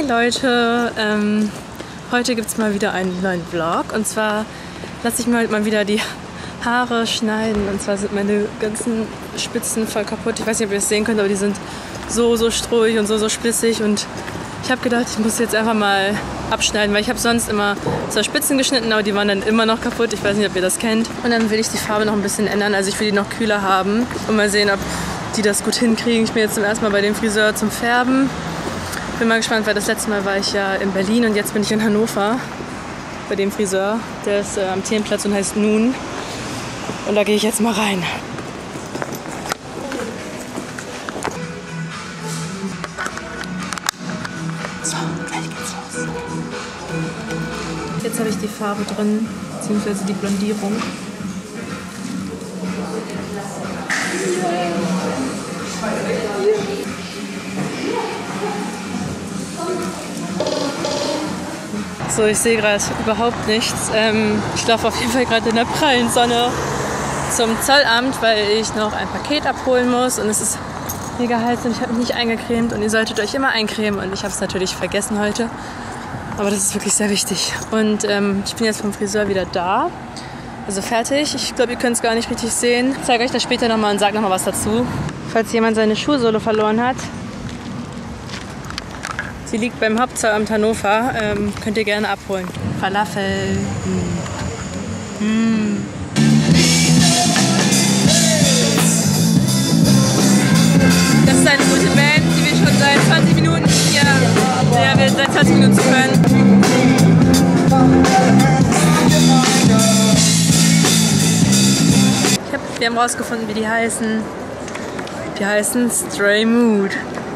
Hi Leute, heute gibt es mal wieder einen neuen Vlog und zwar lasse ich mir heute mal wieder die Haare schneiden und zwar sind meine ganzen Spitzen voll kaputt. Ich weiß nicht, ob ihr das sehen könnt, aber die sind so strohig und so splissig und ich habe gedacht, ich muss jetzt einfach mal abschneiden, weil ich habe sonst immer 2 Spitzen geschnitten, aber die waren dann immer noch kaputt. Ich weiß nicht, ob ihr das kennt. Und dann will ich die Farbe noch ein bisschen ändern, also ich will die noch kühler haben und mal sehen, ob die das gut hinkriegen. Ich bin jetzt zum ersten Mal bei dem Friseur zum Färben. Bin mal gespannt, weil das letzte Mal war ich ja in Berlin und jetzt bin ich in Hannover bei dem Friseur. Der ist am Themenplatz und heißt Nun. Und da gehe ich jetzt mal rein. So, gleich geht's los. Jetzt habe ich die Farbe drin, beziehungsweise die Blondierung. So, ich sehe gerade überhaupt nichts. Ich laufe auf jeden Fall gerade in der prallen Sonne zum Zollamt, weil ich noch ein Paket abholen muss. Und es ist mega heiß und ich habe mich nicht eingecremt. Und ihr solltet euch immer eincremen. Und ich habe es natürlich vergessen heute. Aber das ist wirklich sehr wichtig. Und ich bin jetzt vom Friseur wieder da. Also fertig. Ich glaube, ihr könnt es gar nicht richtig sehen. Ich zeige euch das später nochmal und sage nochmal was dazu. Falls jemand seine Schuhsohle verloren hat. Sie liegt beim Hauptzollamt Hannover. Könnt ihr gerne abholen. Falafel. Das ist eine gute Band, die wir schon seit 20 Minuten hier, ja, wir seit 20 Minuten zu hören. Wir haben rausgefunden, wie die heißen. Die heißen Stray Mood.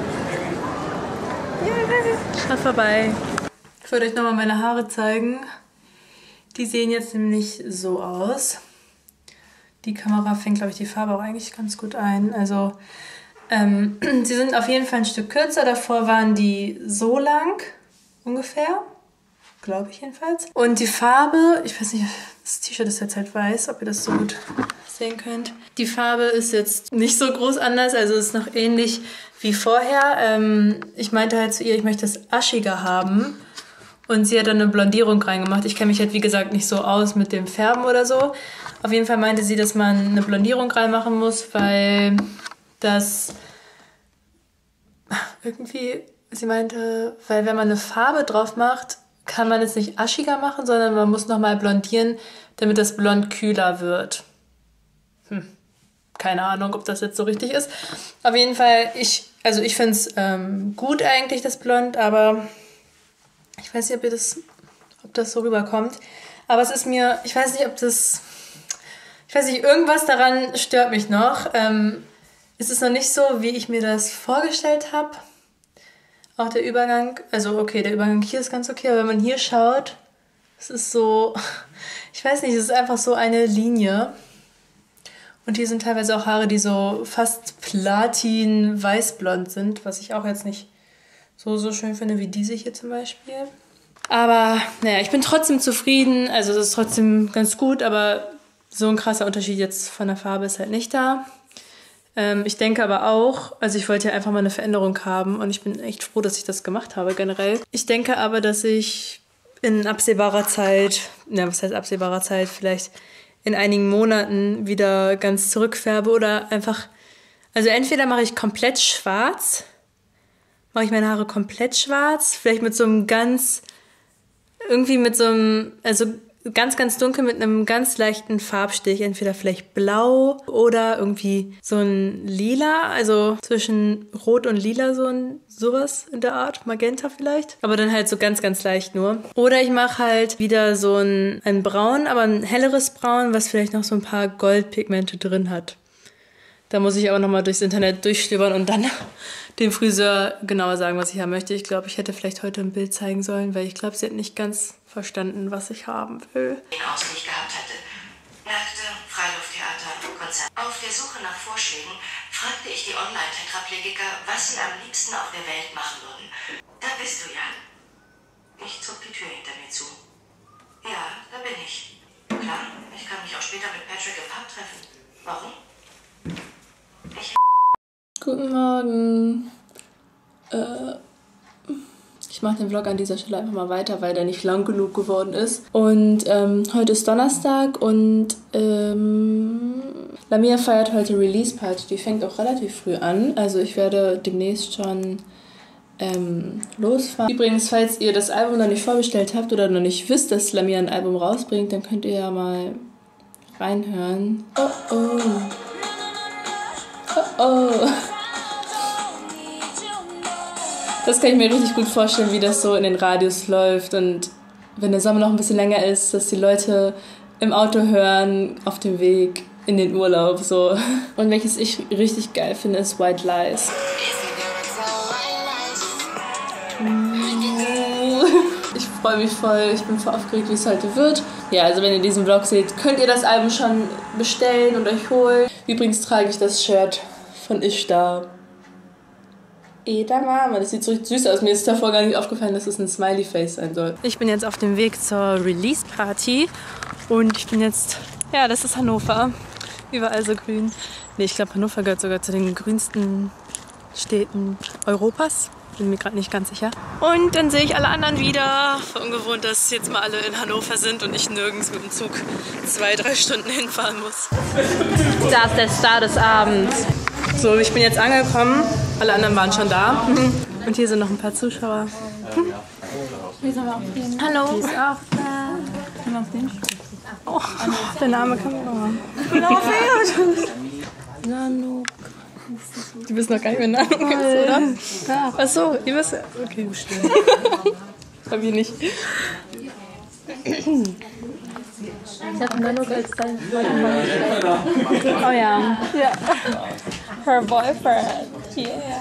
Schaut vorbei. Ich wollte euch nochmal meine Haare zeigen. Die sehen jetzt nämlich so aus. Die Kamera fängt, glaube ich, die Farbe auch eigentlich ganz gut ein. Also, sie sind auf jeden Fall ein Stück kürzer. Davor waren die so lang, ungefähr. Glaube ich jedenfalls. Und die Farbe, ich weiß nicht, das T-Shirt ist jetzt halt weiß, ob ihr das so gut sehen könnt. Die Farbe ist jetzt nicht so groß anders, also ist noch ähnlich wie vorher. Ich meinte halt zu ihr, ich möchte es aschiger haben. Und sie hat dann eine Blondierung reingemacht. Ich kenne mich halt, wie gesagt, nicht so aus mit dem Färben oder so. Auf jeden Fall meinte sie, dass man eine Blondierung reinmachen muss, weil das irgendwie, sie meinte, weil wenn man eine Farbe drauf macht, kann man es nicht aschiger machen, sondern man muss nochmal blondieren, damit das Blond kühler wird. Keine Ahnung, ob das jetzt so richtig ist. Auf jeden Fall, ich finde es gut eigentlich, das Blond, aber ich weiß nicht, ob das so rüberkommt. Aber es ist mir, ich weiß nicht, irgendwas daran stört mich noch. Es ist noch nicht so, wie ich mir das vorgestellt habe. Auch der Übergang, also okay, der Übergang hier ist ganz okay, aber wenn man hier schaut, es ist so, ich weiß nicht, es ist einfach so eine Linie. Und hier sind teilweise auch Haare, die so fast platin-weißblond sind, was ich auch jetzt nicht so schön finde wie diese hier zum Beispiel. Aber naja, ich bin trotzdem zufrieden, also es ist trotzdem ganz gut, aber so ein krasser Unterschied jetzt von der Farbe ist halt nicht da. Ich denke aber auch, also ich wollte ja einfach mal eine Veränderung haben und ich bin echt froh, dass ich das gemacht habe generell. Ich denke aber, dass ich in absehbarer Zeit, was heißt absehbarer Zeit, vielleicht in einigen Monaten wieder ganz zurückfärbe oder einfach, also entweder mache ich komplett schwarz, mache ich meine Haare komplett schwarz, vielleicht mit so einem ganz dunkel mit einem ganz leichten Farbstich, entweder vielleicht blau oder irgendwie so ein Lila, also zwischen Rot und Lila sowas in der Art, Magenta vielleicht, aber dann halt so ganz leicht nur. Oder ich mache halt wieder so ein Braun, aber ein helleres Braun, was vielleicht noch so ein paar Goldpigmente drin hat. Da muss ich aber nochmal durchs Internet durchstöbern und dann dem Friseur genauer sagen, was ich haben möchte. Ich glaube, ich hätte vielleicht heute ein Bild zeigen sollen, weil ich glaube, sie hat nicht ganz verstanden, was ich haben will. Aussicht gehabt hatte. Märkte, Freilufttheater, Konzerte. Auf der Suche nach Vorschlägen fragte ich die Online-Tetraplegiker, was sie am liebsten auf der Welt machen würden. Da bist du ja. Ich zog die Tür hinter mir zu. Ja, da bin ich. Klar, ich kann mich auch später mit Patrick im Pub treffen. Warum? Guten Morgen. Ich mache den Vlog an dieser Stelle einfach mal weiter, weil der nicht lang genug geworden ist. Und heute ist Donnerstag und Lamia feiert heute Release-Party. Die fängt auch relativ früh an. Also ich werde demnächst schon losfahren. Übrigens, falls ihr das Album noch nicht vorbestellt habt oder noch nicht wisst, dass Lamia ein Album rausbringt, dann könnt ihr ja mal reinhören. Oh oh. Oh oh. Das kann ich mir richtig gut vorstellen, wie das so in den Radios läuft und wenn der Sommer noch ein bisschen länger ist, dass die Leute im Auto hören, auf dem Weg in den Urlaub so. Und welches ich richtig geil finde, ist White Lies. Ich freue mich voll, ich bin voll aufgeregt, wie es heute wird. Ja, also wenn ihr diesen Vlog seht, könnt ihr das Album schon bestellen und euch holen. Übrigens trage ich das Shirt von Ishtar. Edamame, das sieht so richtig süß aus. Mir ist davor gar nicht aufgefallen, dass es ein Smiley-Face sein soll. Ich bin jetzt auf dem Weg zur Release-Party und ich bin jetzt, ja, das ist Hannover. Überall so grün. Nee, ich glaube, Hannover gehört sogar zu den grünsten Städten Europas. Bin mir gerade nicht ganz sicher. Und dann sehe ich alle anderen wieder. Ungewohnt, dass jetzt mal alle in Hannover sind und ich nirgends mit dem Zug 2-3 Stunden hinfahren muss. Das ist der Start des Abends. So, ich bin jetzt angekommen. Alle anderen waren schon da. Und hier sind noch ein paar Zuschauer. Hallo. Die ist auch da. Oh, der Name kann man noch. Nanook. Du bist noch gar nicht mehr Nanook, oder? Ja. Achso, ihr wisst ja. Okay. Hab ich nicht. Ich hab Nanook als dein Freund. Oh ja. Ja. Her boyfriend. Yeah.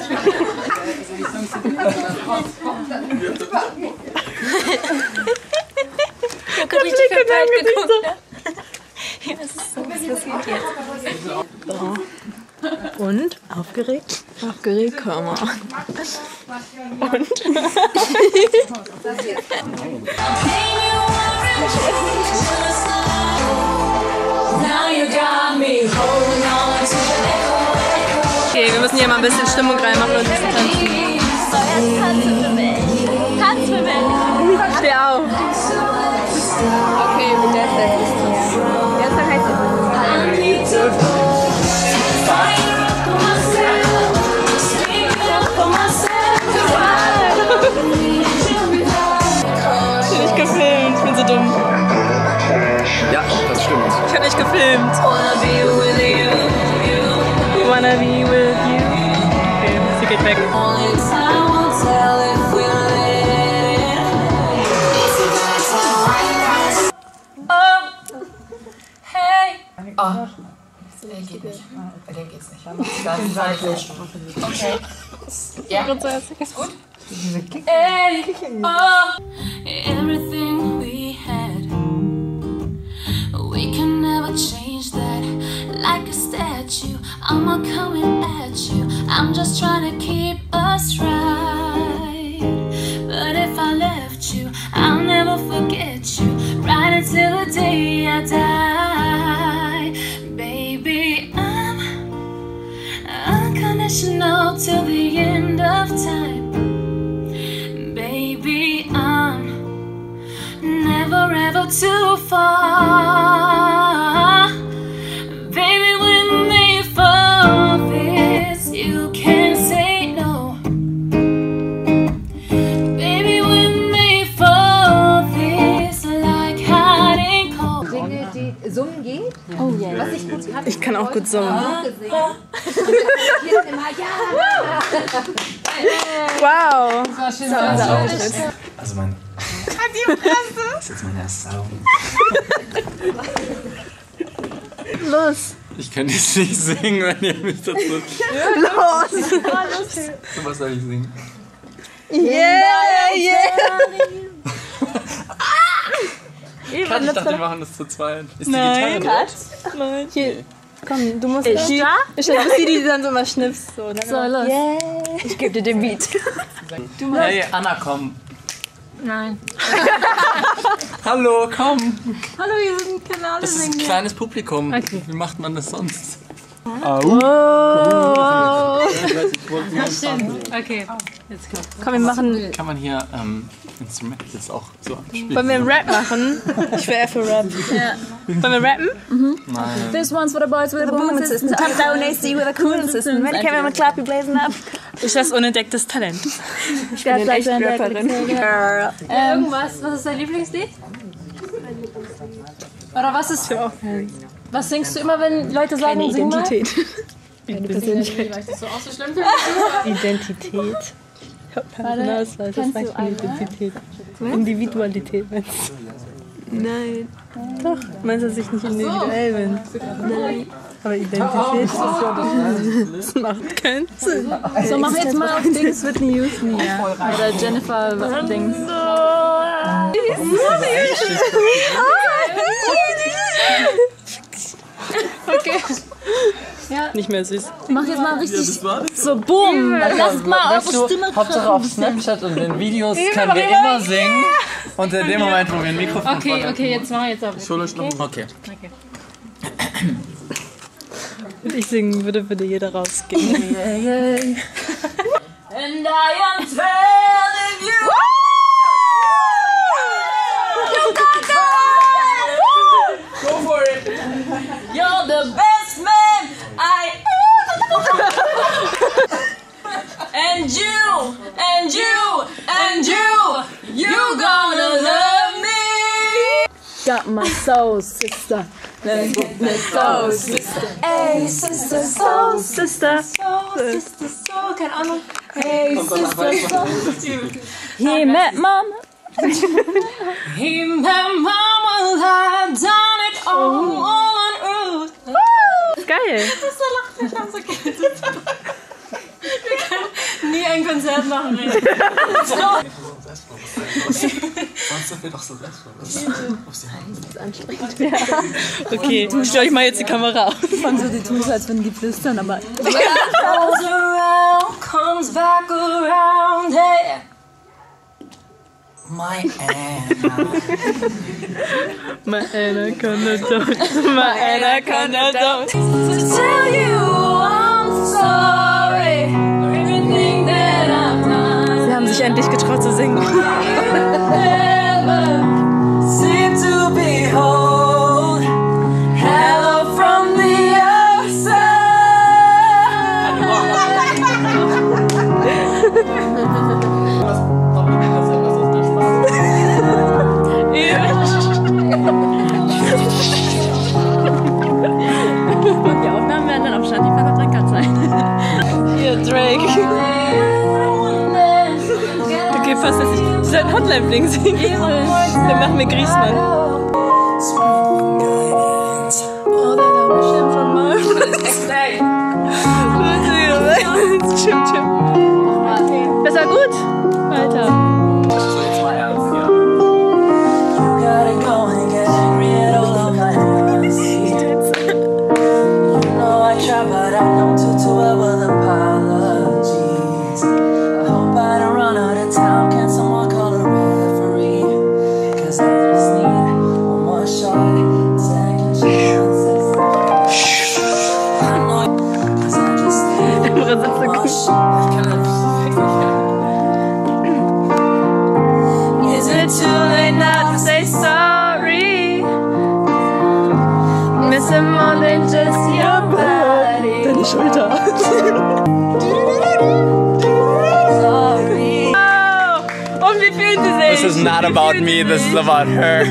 Ich hab richtig verpeilt geguckt. Ja, es ist so, was passiert jetzt? So. Und? Aufgeregt? Aufgeregt, komm mal. Und? Okay, wir müssen hier mal ein bisschen Stimmung reinmachen und ein bisschen tanzen. Tanz für mich. Tanz für mich. Steh auf. Okay, mit der Zeit ist es. Jetzt heißt es. Ich bin nicht gefilmt, ich bin so dumm. Ja, das stimmt. Ich hab nicht gefilmt. Wanna be with you. Okay, sie geht weg. Oh. Der geht nicht. Der geht's nicht. Okay. Ja. Ist gut? Everything we had, we can never change that. Like a statue, I'm not coming at you. I'm just trying to keep us right. But if I left you, I'll never forget you. Right until the day I die. Baby, I'm unconditional till the end of time. Baby, I'm never ever too far. Baby, with me for this, you can't say no. Baby, with me for this, like hot and cold. Dinge, die summen geht. Oh yeah. Was ich gut kann. Ich kann auch gut summen. Wow. Das war schön. Also mein... Das ist jetzt mein erstes Album. Los. Ich kann jetzt nicht singen, wenn ihr mich dazu... Los. So, was soll ich singen? Yeah, yeah. Kat, ich dachte, wir machen das zu zweit. Ist die Nein. Gitarre Kat? Nein. Hier. Komm, du musst Ich bist die dann so mal schnippst. So, los. Yeah. Ich geb dir den Beat. Hey, Anna, komm. Nein. Hallo, komm. Hallo, wir sind Kanal. Das ist ein kleines Publikum. Okay. Wie macht man das sonst? Oh. Okay. Komm, wir machen... Kann man hier Instrumentals auch so abspielen? Wollen wir einen Rap machen? Ich wäre für Rap. Ja. Wollen wir rappen? Nein. This one's for the boys with a booming system. Top down AC with a cooling system. Ready, Kevin, with clap, you blazing up. Ich das unentdecktes Talent. Ich bin eine echte Rapperin. Irgendwas. Was ist dein Lieblingslied? Oder was ist... Was singst du immer, wenn Leute sagen, Keine sing mal? Identität. Keine Persönlichkeit. Weil ich das so auch so schlimm finde. Identität. Personalausweis, das sagt von Identität. Individualität meinst du? Nein. Doch, meinst du, dass ich nicht individuell bin? Nein. Aber Identität, das macht keinen Sinn. So, mach jetzt mal auf Dings Whitney Houston hier. Oder Jennifer Dings. Okay. Ja. Nicht mehr süß. Mach jetzt mal richtig so boom. Lass mal eure Stimme Hauptsache auf Snapchat und in Videos können wir immer singen. Und in dem Moment, wo wir ein Mikrofon Okay, jetzt machen wir jetzt auf. Okay. Wenn ich singen würde, würde jeder rausgehen. And I am telling you. Go for it! You're the best man I and you gonna love me. Got my soul, sister. Soul, sister. Hey, sister, soul, sister. Soul, keine Ahnung. Hey, sister, soul. He met mama. He met mama had done it all on earth. Geil. So lacht mich an, so geht es. Wir können nie ein Konzert machen. Sonst wird doch so Okay, ich glaube, ich mache jetzt die Kamera auf. Von so, die tun so, als würden die flüstern, aber... Goes around, comes back around, hey. My Anna. My Anaconda don't. My Anaconda don't. To tell you I'm sorry for everything that I've done. Sie haben sich endlich getraut zu singen. Never seem to behold hello from the outside. Und die Aufnahmen werden dann auf Shanifa noch dran sein. Hier, Drake. Okay, fast dass ich soll Hotline-Bling singen. Dann machen wir Griezmann. Oh, der Name bestimmt schon mal. Stimmt. Das war gut. Alter. Jetzt mal ernst hier. Gotta go and get angry at all of my honesty. You know I try, but I don't do too well with apologies. I hope I don't run out of town. Can someone call a referee? 'Cause I just need one more shot. Second chances. I know. 'Cause I just need one more shot. Is it too late now to say sorry? Missing more than just your body. Deine Schulter. Sorry. Oh, und wie fühlt sie sich? This is not about me, this is about her.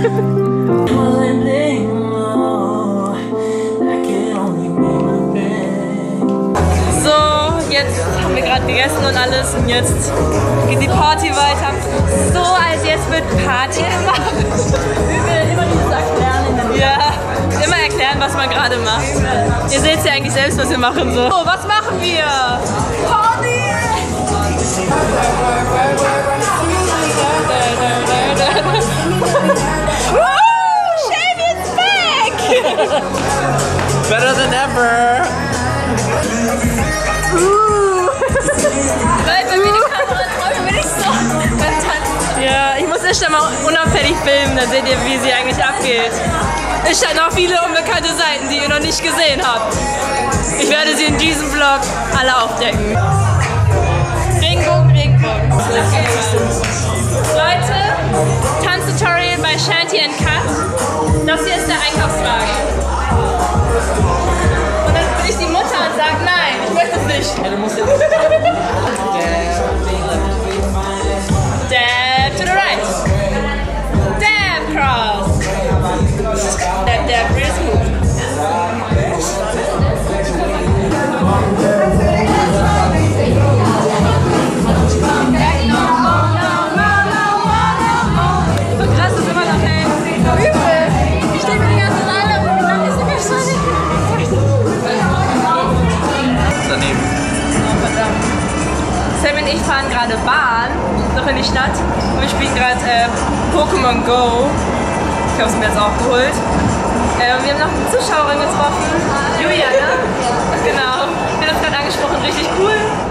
So, jetzt haben wir gerade gegessen und alles und jetzt geht die Party weiter. So, als jetzt wird Party gemacht. Immer dieses Erklären. Ja, immer erklären, was man gerade macht. Ihr seht ja eigentlich selbst, was wir machen. So, was machen wir? Party! Shane is back! Better than ever! Weil bei mir die Kamera träumt mir nicht so beim Tanzen. Ja, ich muss echt mal unauffällig filmen, dann seht ihr, wie sie eigentlich abgeht. Es stehen noch viele unbekannte Seiten, die ihr noch nicht gesehen habt. Ich werde sie in diesem Vlog alle aufdecken. Regenbogen, Regenbogen. Leute, Tanztutorial bei Shanty & Cut. Das hier ist der Einkaufswagen. Und dann bin ich die Mutter und sage, nein, ich möchte es nicht. Ja, du musst jetzt Dab to the right. Dab cross. Dab, dab, real smooth. So krass ist immer noch, ey. Übel. Ich stehe mir die ganze Zeit auf und dann ist nicht mehr so. daneben. Oh, verdammt. Sam und ich fahren gerade Bahn, noch in die Stadt. Und wir spielen gerade Pokémon Go. Ich habe es mir jetzt auch geholt. Wir haben noch eine Zuschauerin getroffen. Julia, ne? Genau. Wir haben uns gerade angesprochen, richtig cool.